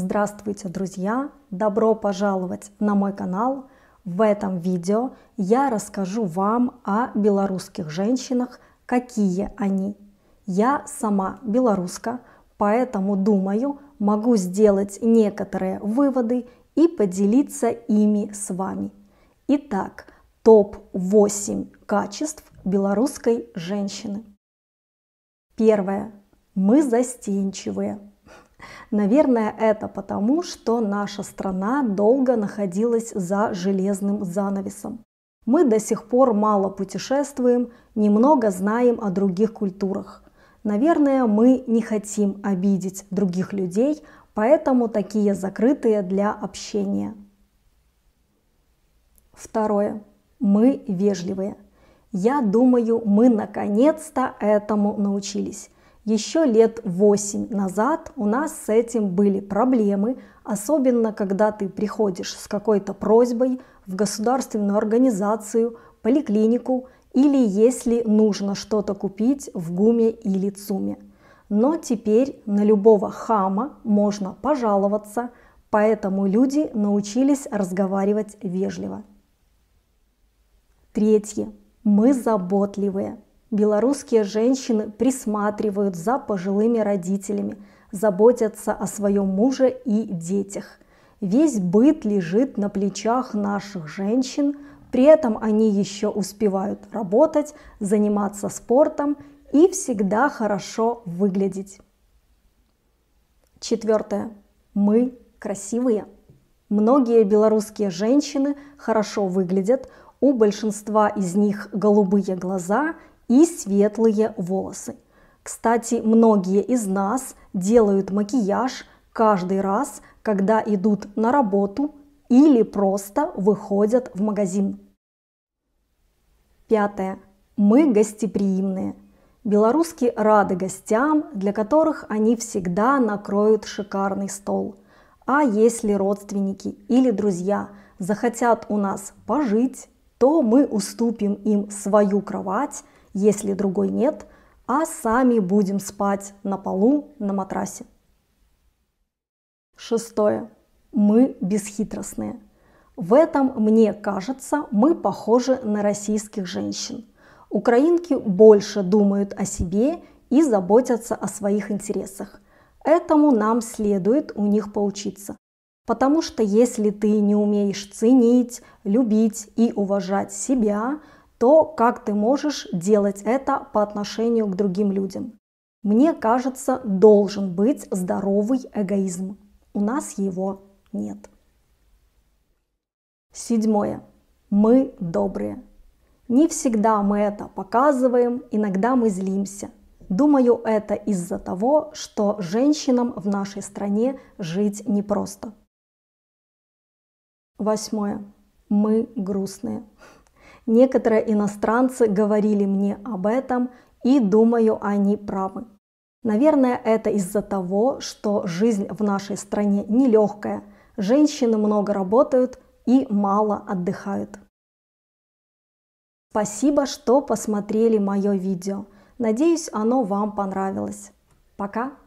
Здравствуйте, друзья! Добро пожаловать на мой канал! В этом видео я расскажу вам о белорусских женщинах, какие они. Я сама белоруска, поэтому, думаю, могу сделать некоторые выводы и поделиться ими с вами. Итак, топ-8 качеств белорусской женщины. Первое. Мы застенчивые. Наверное, это потому, что наша страна долго находилась за железным занавесом. Мы до сих пор мало путешествуем, немного знаем о других культурах. Наверное, мы не хотим обидеть других людей, поэтому такие закрытые для общения. Второе. Мы вежливые. Я думаю, мы наконец-то этому научились. Еще лет 8 назад у нас с этим были проблемы, особенно когда ты приходишь с какой-то просьбой в государственную организацию, поликлинику или если нужно что-то купить в ГУМе или ЦУМе. Но теперь на любого хама можно пожаловаться, поэтому люди научились разговаривать вежливо. Третье. Мы заботливые. Белорусские женщины присматривают за пожилыми родителями, заботятся о своем муже и детях. Весь быт лежит на плечах наших женщин, при этом они еще успевают работать, заниматься спортом и всегда хорошо выглядеть. Четвертое. Мы красивые. Многие белорусские женщины хорошо выглядят, у большинства из них голубые глаза и светлые волосы. Кстати, многие из нас делают макияж каждый раз, когда идут на работу или просто выходят в магазин. Пятое. Мы гостеприимные. Белоруски рады гостям, для которых они всегда накроют шикарный стол. А если родственники или друзья захотят у нас пожить, то мы уступим им свою кровать, если другой нет, а сами будем спать на полу на матрасе. Шестое. Мы бесхитростные. В этом, мне кажется, мы похожи на российских женщин. Украинки больше думают о себе и заботятся о своих интересах. Этому нам следует у них поучиться. Потому что если ты не умеешь ценить, любить и уважать себя, то как ты можешь делать это по отношению к другим людям? Мне кажется, должен быть здоровый эгоизм. У нас его нет. Седьмое. Мы добрые. Не всегда мы это показываем, иногда мы злимся. Думаю, это из-за того, что женщинам в нашей стране жить непросто. Восьмое. Мы грустные. Некоторые иностранцы говорили мне об этом, и думаю, они правы. Наверное, это из-за того, что жизнь в нашей стране нелегкая, женщины много работают и мало отдыхают. Спасибо, что посмотрели мое видео. Надеюсь, оно вам понравилось. Пока!